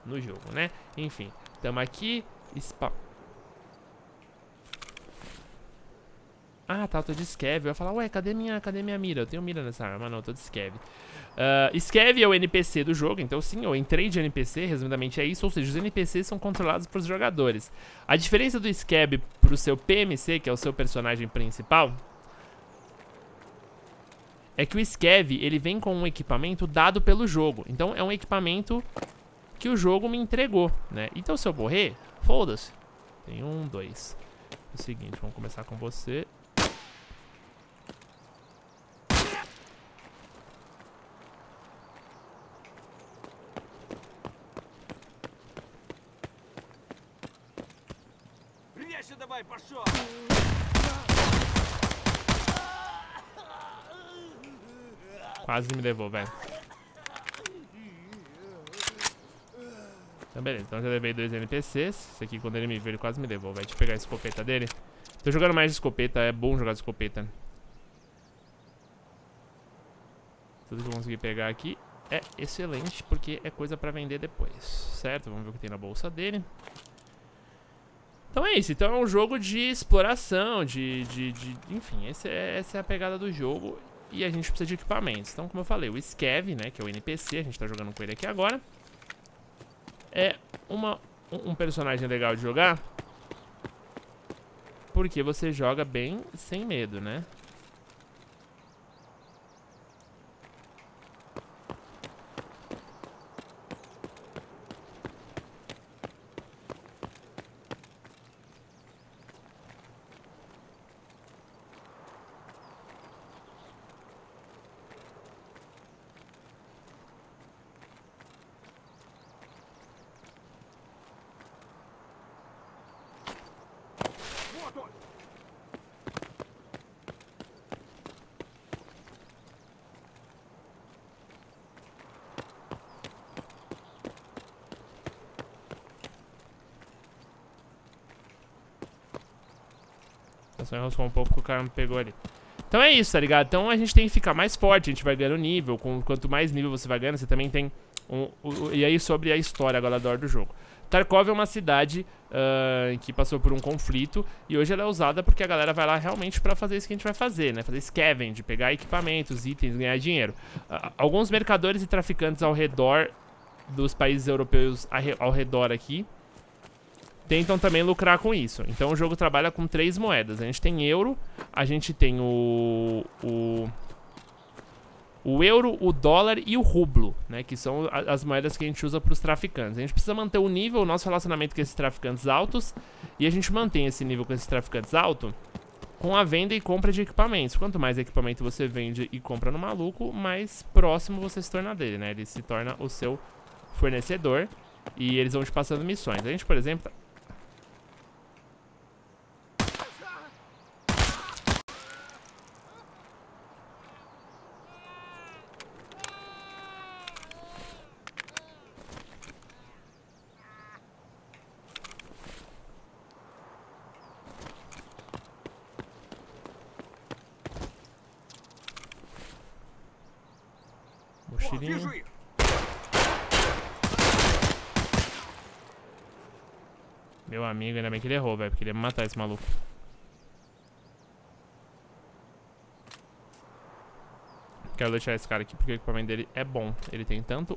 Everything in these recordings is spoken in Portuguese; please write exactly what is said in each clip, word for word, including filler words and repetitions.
no jogo, né? Enfim, tamo aqui. Spa... Ah, tá, eu tô de Scav. Eu ia falar, ué, cadê minha, cadê minha mira? Eu tenho mira nessa arma, não, eu tô de Scav. Uh, Scav é o N P C do jogo, então sim, eu entrei de N P C, resumidamente é isso. Ou seja, os N P Cs são controlados pelos jogadores. A diferença do Scav pro seu P M C, que é o seu personagem principal, é que o Scav, ele vem com um equipamento dado pelo jogo. Então é um equipamento que o jogo me entregou, né? Então se eu morrer, foda-se. Tem um, dois. É o seguinte, vamos começar com você. Quase me levou, velho. Então beleza, então já levei dois N P Cs. Esse aqui, quando ele me viu, ele quase me levou, velho. Deixa eu pegar a escopeta dele. Tô jogando mais de escopeta, é bom jogar de escopeta. Tudo que eu consegui pegar aqui é excelente, porque é coisa pra vender depois, certo? Vamos ver o que tem na bolsa dele. Então é isso, então é um jogo de exploração, de... de, de enfim, esse é, essa é a pegada do jogo. E a gente precisa de equipamentos. Então, como eu falei, o Scav, né, que é o N P C, a gente tá jogando com ele aqui agora, é uma, um personagem legal de jogar, porque você joga bem sem medo, né? Só enroscou um pouco porque o cara me pegou ali. Então é isso, tá ligado? Então a gente tem que ficar mais forte, a gente vai ganhando nível. Com, quanto mais nível você vai ganhando, você também tem um, um, e aí sobre a história agora do jogo. Tarkov é uma cidade uh, que passou por um conflito e hoje ela é usada porque a galera vai lá realmente pra fazer isso que a gente vai fazer, né? Fazer scavenge, pegar equipamentos, itens, ganhar dinheiro. Uh, alguns mercadores e traficantes ao redor dos países europeus ao redor aqui tentam também lucrar com isso. Então o jogo trabalha com três moedas. A gente tem euro, a gente tem o... o O euro, o dólar e o rublo, né? Que são as moedas que a gente usa para os traficantes. A gente precisa manter o nível, o nosso relacionamento com esses traficantes altos. E a gente mantém esse nível com esses traficantes alto com a venda e compra de equipamentos. Quanto mais equipamento você vende e compra no maluco, mais próximo você se torna dele, né? Ele se torna o seu fornecedor e eles vão te passando missões. A gente, por exemplo... Mochilinha. Meu amigo, ainda bem que ele errou, velho, porque ele ia me matar esse maluco. Quero deixar esse cara aqui porque o equipamento dele é bom. Ele tem tanto...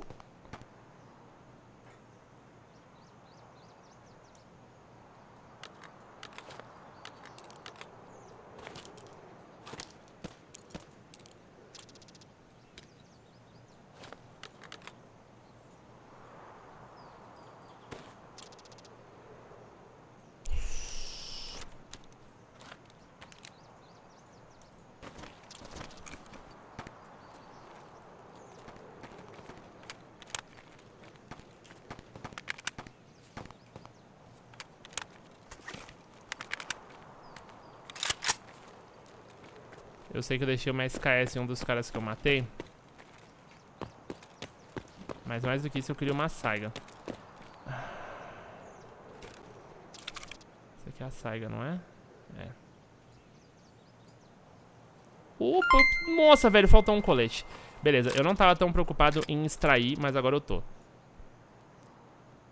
Eu sei que eu deixei uma S K S em um dos caras que eu matei. Mas mais do que isso, eu queria uma Saiga. Isso aqui é a Saiga, não é? É. Opa! Nossa, velho, faltou um colete. Beleza, eu não tava tão preocupado em extrair, mas agora eu tô.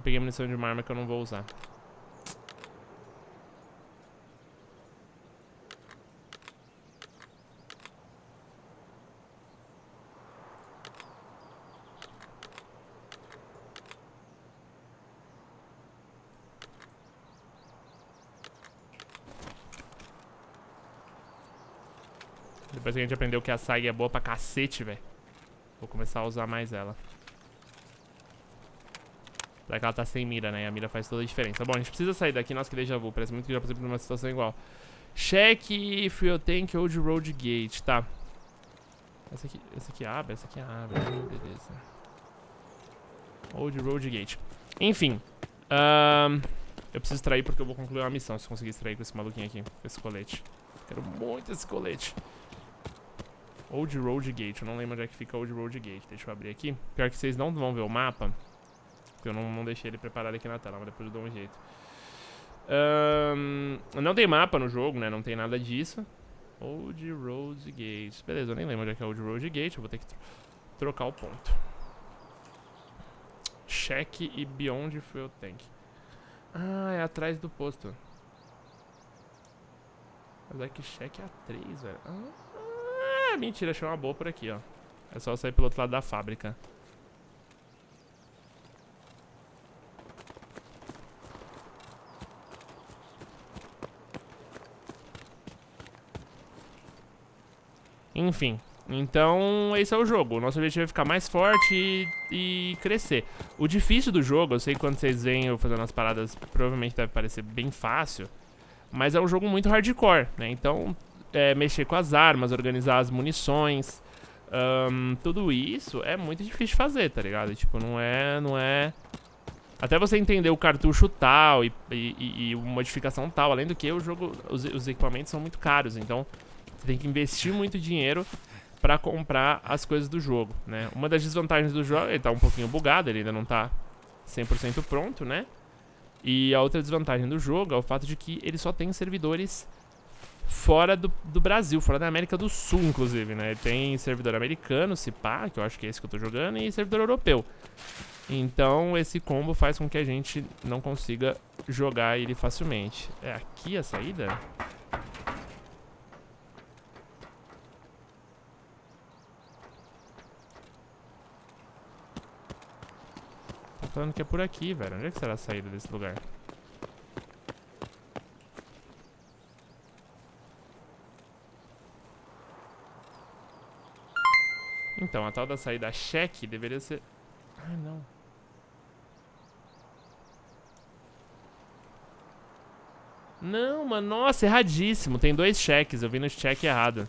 Eu peguei munição de uma arma que eu não vou usar. Depois que a gente aprendeu que a S A I é boa pra cacete, velho. Vou começar a usar mais ela. Apesar que ela tá sem mira, né? E a mira faz toda a diferença. Bom, a gente precisa sair daqui. Nossa, que déjà vu. Parece muito que já passei por uma situação igual. Check Fuel Tank Old Road Gate. Tá. Essa aqui, essa aqui abre, essa aqui abre. Beleza. Old Road Gate. Enfim. Um, eu preciso extrair porque eu vou concluir uma missão. Se eu conseguir extrair com esse maluquinho aqui. Com esse colete. Quero muito esse colete. Old Road Gate, eu não lembro onde é que fica Old Road Gate. Deixa eu abrir aqui. Pior que vocês não vão ver o mapa, porque eu não, não deixei ele preparado aqui na tela, mas depois eu dou um jeito. Um, não tem mapa no jogo, né? Não tem nada disso. Old Road Gate. Beleza, eu nem lembro onde é que é Old Road Gate. Eu vou ter que tro trocar o ponto. Check e Beyond Fuel Tank. Ah, é atrás do posto. Mas é que check é a três, velho. Ah. Ah, mentira, achei uma boa por aqui, ó. É só sair pelo outro lado da fábrica. Enfim, então esse é o jogo. O nosso objetivo é ficar mais forte e, e crescer. O difícil do jogo, eu sei que quando vocês veem eu fazendo as paradas, provavelmente deve parecer bem fácil, mas é um jogo muito hardcore, né? Então... É, mexer com as armas, organizar as munições, um, tudo isso é muito difícil de fazer, tá ligado? Tipo, não é, não é... Até você entender o cartucho tal e, e, e modificação tal, além do que o jogo, os, os equipamentos são muito caros, então você tem que investir muito dinheiro pra comprar as coisas do jogo, né? Uma das desvantagens do jogo, ele tá um pouquinho bugado, ele ainda não tá cem por cento pronto, né? E a outra desvantagem do jogo é o fato de que ele só tem servidores... fora do, do Brasil, fora da América do Sul, inclusive, né? Tem servidor americano, se pá, que eu acho que é esse que eu tô jogando, e servidor europeu. Então, esse combo faz com que a gente não consiga jogar ele facilmente. É aqui a saída? Tá falando que é por aqui, velho. Onde é que será a saída desse lugar? Então, a tal da saída cheque deveria ser... Ai, não. Não, mano. Nossa, erradíssimo. Tem dois cheques. Eu vi no cheque errado.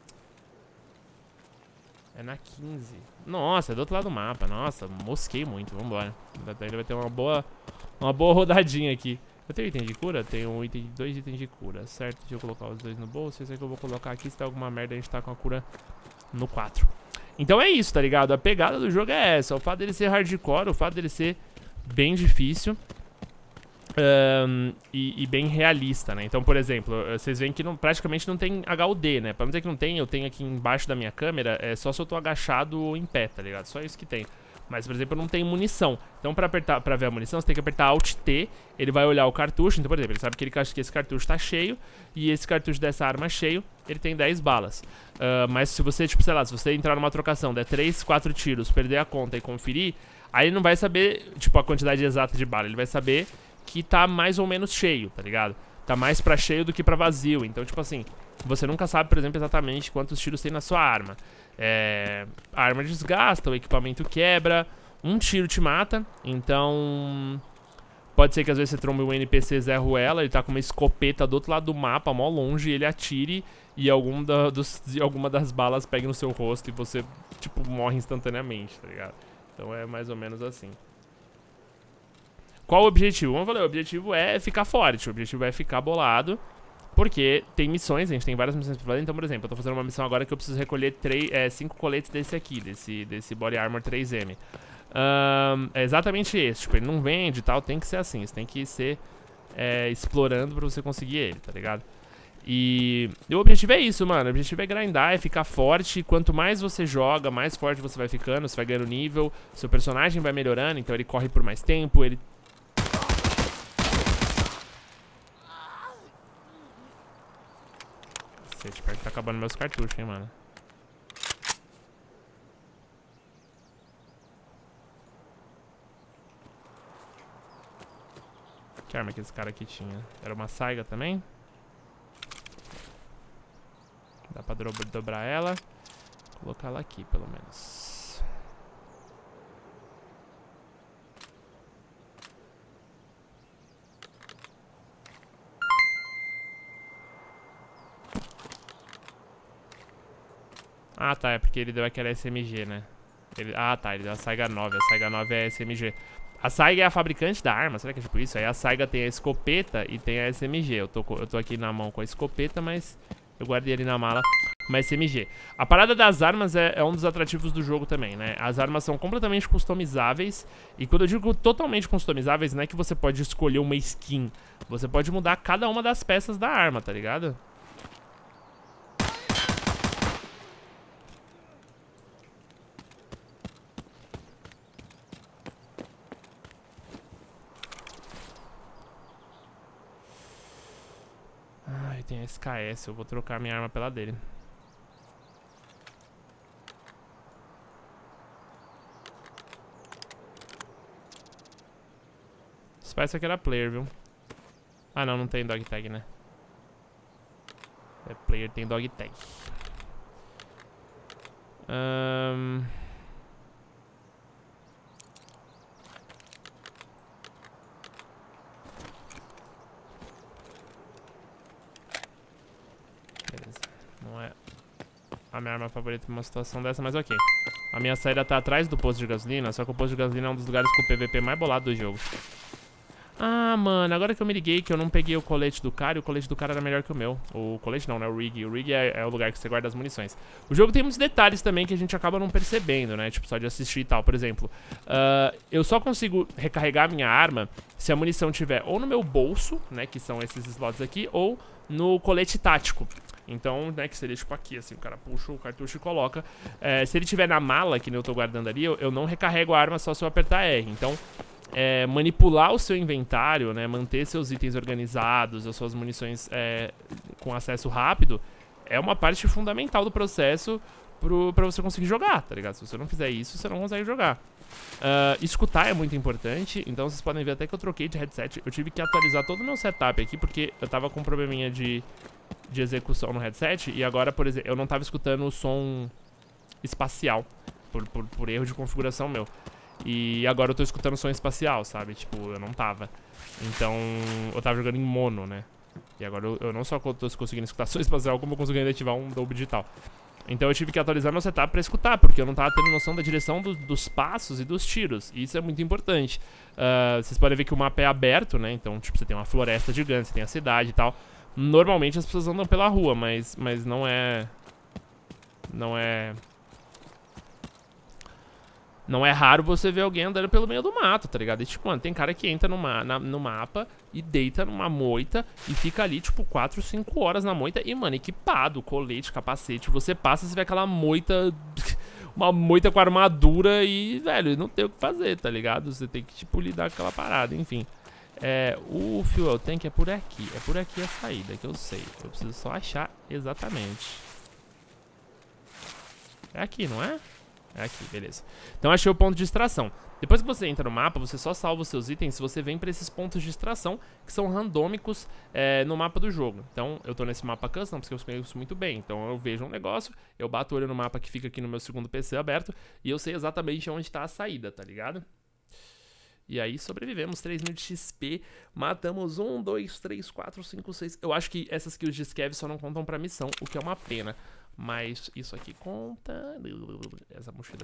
É na quinze. Nossa, é do outro lado do mapa. Nossa, mosquei muito. Vambora. Ainda vai ter uma boa, uma boa rodadinha aqui. Eu tenho item de cura? Tenho um item, dois itens de cura, certo? Deixa eu colocar os dois no bolso. Esse aqui eu vou colocar aqui. Se der alguma merda, a gente tá com a cura no quatro. Então é isso, tá ligado? A pegada do jogo é essa. O fato dele ser hardcore, o fato dele ser bem difícil um, e, e bem realista, né? Então, por exemplo, vocês veem que não, praticamente não tem H U D, né? Pra não dizer que não tem, eu tenho aqui embaixo da minha câmera, é só se eu tô agachado ou em pé, tá ligado? Só isso que tem. Mas, por exemplo, não tem munição. Então, pra, apertar, pra ver a munição, você tem que apertar Alt T. Ele vai olhar o cartucho. Então, por exemplo, ele sabe que, ele, que esse cartucho tá cheio. E esse cartucho dessa arma cheio, ele tem dez balas. Uh, mas se você, tipo, sei lá, se você entrar numa trocação, der três, quatro tiros, perder a conta e conferir, aí ele não vai saber, tipo, a quantidade exata de bala. Ele vai saber que tá mais ou menos cheio, tá ligado? Tá mais pra cheio do que pra vazio. Então, tipo assim, você nunca sabe, por exemplo, exatamente quantos tiros tem na sua arma. É, a arma desgasta, o equipamento quebra, um tiro te mata, então pode ser que às vezes você trombe um N P C Zé Ruela, ele tá com uma escopeta do outro lado do mapa, mó longe, e ele atire e algum da, dos, alguma das balas pegue no seu rosto e você, tipo, morre instantaneamente, tá ligado? Então é mais ou menos assim. Qual o objetivo? Vamos falar, o objetivo é ficar forte, o objetivo é ficar bolado. Porque tem missões, a gente tem várias missões pra fazer. Então, por exemplo, eu tô fazendo uma missão agora que eu preciso recolher cinco coletes desse aqui, desse, desse Body Armor três M. Um, é exatamente esse, tipo, ele não vende e tal, tem que ser assim. Você tem que ser é, explorando pra você conseguir ele, tá ligado? E, e o objetivo é isso, mano. O objetivo é grindar, é ficar forte. Quanto mais você joga, mais forte você vai ficando, você vai ganhando nível. Seu personagem vai melhorando, então ele corre por mais tempo, ele Cacete, pior que tá acabando meus cartuchos, hein, mano. Que arma que esse cara aqui tinha? Era uma saiga também? Dá pra do dobrar ela. Colocar ela aqui, pelo menos. Ah, tá. É porque ele deu aquela S M G, né? Ele... Ah, tá. Ele deu a Saiga nove. A Saiga nove é S M G. A Saiga é a fabricante da arma. Será que é tipo isso? Aí a Saiga tem a escopeta e tem a S M G. Eu tô, eu tô aqui na mão com a escopeta, mas eu guardei ali na mala uma S M G. A parada das armas é, é um dos atrativos do jogo também, né? As armas são completamente customizáveis. E quando eu digo totalmente customizáveis, não é que você pode escolher uma skin. Você pode mudar cada uma das peças da arma, tá ligado? Ai, tem a S K S. Eu vou trocar minha arma pela dele. Parece que era player, viu? Ah, não, não tem dog tag, né? É player, tem dog tag. Um... Beleza. Não é a minha arma favorita numa situação dessa, mas ok. A minha saída tá atrás do posto de gasolina, só que o posto de gasolina é um dos lugares com o P V P mais bolado do jogo. Ah, mano, agora que eu me liguei que eu não peguei o colete do cara, e o colete do cara era melhor que o meu. O colete não, né? O rig. O rig é, é o lugar que você guarda as munições. O jogo tem muitos detalhes também que a gente acaba não percebendo, né? Tipo, só de assistir e tal. Por exemplo, uh, eu só consigo recarregar a minha arma se a munição tiver ou no meu bolso, né? Que são esses slots aqui, ou no colete tático. Então, né, que seria tipo aqui, assim, o cara puxa o cartucho e coloca. É, se ele tiver na mala, que nem eu tô guardando ali, eu, eu não recarrego a arma só se eu apertar R. Então... É, manipular o seu inventário, né, manter seus itens organizados, as suas munições é, com acesso rápido, é uma parte fundamental do processo pro, pra você conseguir jogar, tá ligado? Se você não fizer isso, você não consegue jogar. Uh, escutar é muito importante, então vocês podem ver até que eu troquei de headset. Eu tive que atualizar todo o meu setup aqui, porque eu tava com um probleminha de, de execução no headset, e agora, por exemplo, eu não tava escutando o som espacial, por, por, por erro de configuração meu. E agora eu tô escutando som espacial, sabe? Tipo, eu não tava. Então, eu tava jogando em mono, né? E agora eu, eu não só tô conseguindo escutar som espacial, como eu consegui ativar um Dolby Digital. Então eu tive que atualizar meu setup pra escutar, porque eu não tava tendo noção da direção do, dos passos e dos tiros. E isso é muito importante. Uh, vocês podem ver que o mapa é aberto, né? Então, tipo, você tem uma floresta gigante, você tem a cidade e tal. Normalmente as pessoas andam pela rua, mas, mas não é... Não é... Não é raro você ver alguém andando pelo meio do mato, tá ligado? E tipo, mano, tem cara que entra no, ma na, no mapa e deita numa moita e fica ali, tipo, quatro, cinco horas na moita. E, mano, equipado, colete, capacete. Você passa, você vê aquela moita... Uma moita com armadura e, velho, não tem o que fazer, tá ligado? Você tem que, tipo, lidar com aquela parada, enfim. É, o fuel tank é por aqui. É por aqui a saída, que eu sei. Eu preciso só achar exatamente. É aqui, não é? É aqui, beleza. Então achei o ponto de extração. Depois que você entra no mapa, você só salva os seus itens se você vem pra esses pontos de extração, que são randômicos é, no mapa do jogo. Então eu tô nesse mapa custom, porque eu conheço muito bem. Então eu vejo um negócio, eu bato o olho no mapa que fica aqui no meu segundo P C aberto, e eu sei exatamente onde tá a saída, tá ligado? E aí sobrevivemos, três mil de X P, matamos um, dois, três, quatro, cinco, seis... Eu acho que essas kills de scav só não contam pra missão, o que é uma pena. Mas isso aqui conta... Essa mochila